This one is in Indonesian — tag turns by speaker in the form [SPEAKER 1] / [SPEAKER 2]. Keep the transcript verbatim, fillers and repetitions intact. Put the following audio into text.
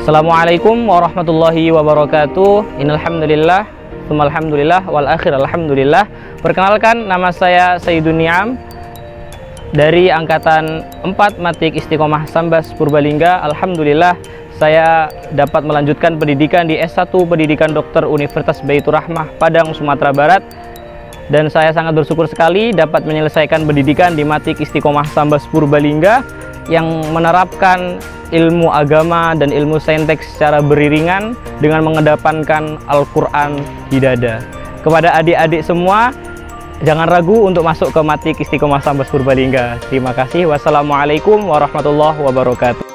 [SPEAKER 1] Assalamualaikum warahmatullahi wabarakatuh. Innalhamdulillah, tsummalhamdulillah, wal akhir alhamdulillah. Perkenalkan, nama saya Sayyidun Ni'am dari angkatan empat Matik Istiqomah Sambas Purbalingga. Alhamdulillah saya dapat melanjutkan pendidikan di S satu Pendidikan Dokter Universitas Baitur Rahmah Padang, Sumatera Barat. Dan saya sangat bersyukur sekali dapat menyelesaikan pendidikan di Matik Istiqomah Sambas Purbalingga yang menerapkan ilmu agama dan ilmu saintek secara beriringan dengan mengedepankan Al-Quran di dada. Kepada adik-adik semua, jangan ragu untuk masuk ke Matik Istiqomah Sambas Purbalingga. Terima kasih. Wassalamualaikum warahmatullahi wabarakatuh.